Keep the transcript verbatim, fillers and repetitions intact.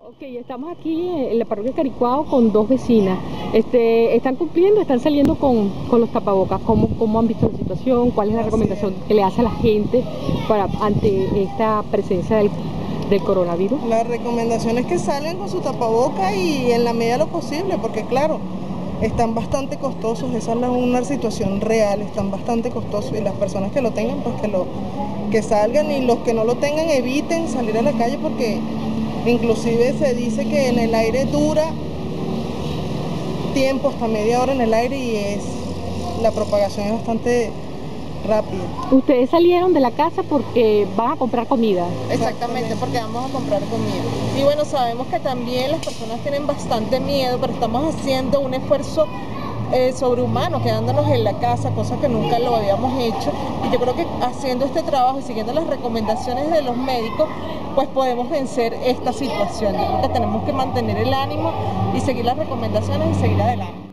Ok, estamos aquí en la parroquia Caricuao con dos vecinas. Este, ¿están cumpliendo, están saliendo con, con los tapabocas? ¿Cómo, ¿Cómo han visto la situación? ¿Cuál es la Así recomendación es. que le hace a la gente para, ante esta presencia del, del coronavirus? La recomendación es que salgan con su tapaboca y en la medida de lo posible, porque claro, están bastante costosos, esa es la- una situación real, están bastante costosos y las personas que lo tengan, pues que, lo, que salgan, y los que no lo tengan eviten salir a la calle, porque inclusive se dice que en el aire dura tiempo, hasta media hora en el aire, y es la propagación es bastante rápida. Ustedes salieron de la casa porque van a comprar comida. Exactamente, porque vamos a comprar comida. Y bueno, sabemos que también las personas tienen bastante miedo, pero estamos haciendo un esfuerzo eh, sobrehumano, quedándonos en la casa, cosa que nunca lo habíamos hecho. Y yo creo que haciendo este trabajo y siguiendo las recomendaciones de los médicos, pues podemos vencer esta situación. Yo creo que tenemos que mantener el ánimo y seguir las recomendaciones y seguir adelante.